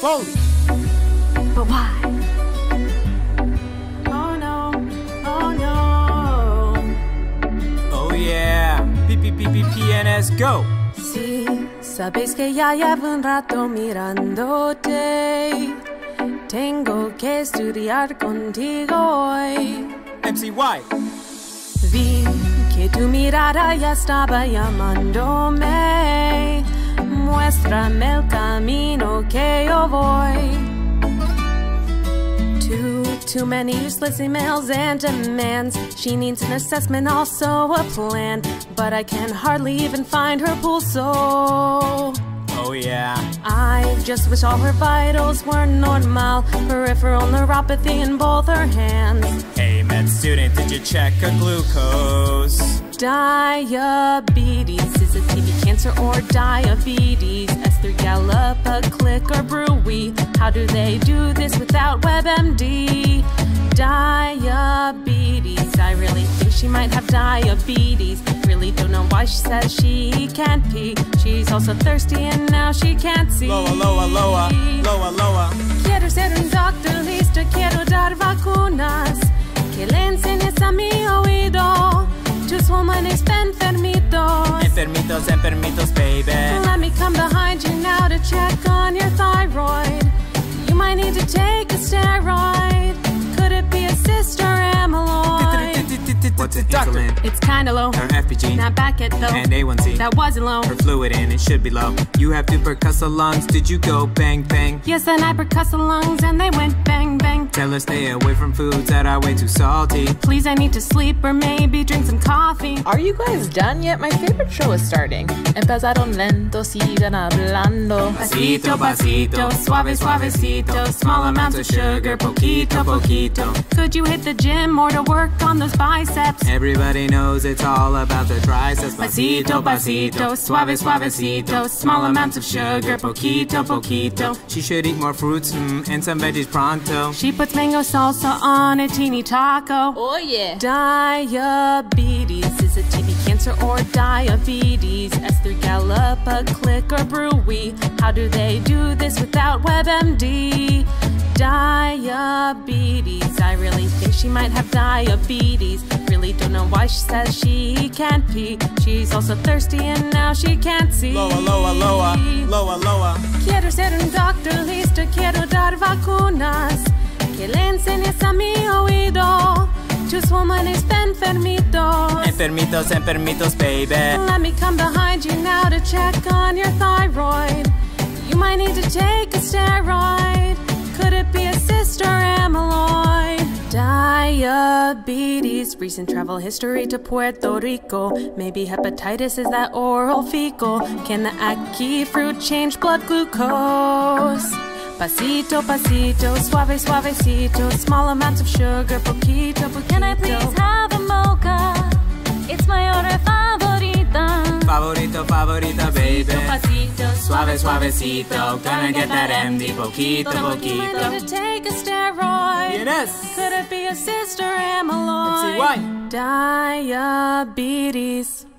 Foley. But why? Oh no, oh no. Oh yeah, P&s, go. Sí, sabes que ya llevo un rato mirándote. Tengo que estudiar contigo hoy. MCY. Vi que tu mirada ya estaba llamándome. Muéstrame el camino que yo voy. Too many useless emails and demands. She needs an assessment, also a plan. But I can hardly even find her pulso. Oh yeah. I just wish all her vitals were normal. Peripheral neuropathy in both her hands. Hey med student, did you check a glucose? Diabetes, is it TB cancer or diabetes? S3 gallop, a click or bruit. How do they do this without WebMD? Diabetes, I really think she might have diabetes. Really don't know why she says she can't pee. She's also thirsty and now she can't see. Loa, loa, loa, loa, loa. Quiero ser un doctor listo, quiero dar vacunas que le enseñes a mi oído tus pulmones enfermitos. Enfermitos, enfermitos, baby. Let me come behind you now to check on your thyroid. You might need to take a steroid. Could it be a cyst or amyloid? What's it, doctor? It's kinda low. Her FPG. Not back it though. And A1C. That wasn't low. Her fluid and it should be low. You have two percussive lungs. Did you go bang bang? Yes, and I percussed the lungs and they went bang bang. Tell her stay away from foods that are way too salty. Please, I need to sleep or maybe drink some coffee. Are you guys done yet? My favorite show is starting. Empezaron lento, sigan hablando. Pasito, pasito, suave, suavecito. Small amounts of sugar, poquito, poquito. Could you hit the gym or to work on those biceps? Everybody knows it's all about the triceps. Pasito, pasito, suave, suavecito. Small amounts of sugar, poquito, poquito. She should eat more fruits and some veggies pronto. She puts mango salsa on a teeny taco. Oh yeah. Diabetes, is it TB cancer or diabetes? S3 gallop, a click or bruit. How do they do this without WebMD? Diabetes, I really think she might have diabetes. Really don't know why she says she can't pee. She's also thirsty and now she can't see. Loa, loa, loa, loa, loa. Quiero ser un doctor listo, quiero dar vacunas que le enseñes a mi oído tus pulmones enfermitos. Enfermitos, enfermitos, baby. Let me come behind you now to check on your thyroid. You might need to take a steroid. Could it be a cyst or amyloid? Diabetes, recent travel history to Puerto Rico. Maybe hepatitis, is that oral fecal? Can the Yankee fruit change blood glucose? Pasito, pasito, suave, suavecito. Small amounts of sugar, poquito, poquito. Can I please have a mocha? It's my order favorita. Favorito, favorita, baby. Pasito, Suave, suavecito. Gonna get that MD, poquito, You poquito. might need to take a steroid. P&s. Could it be a cyst or amyloid? MCY. Diabetes.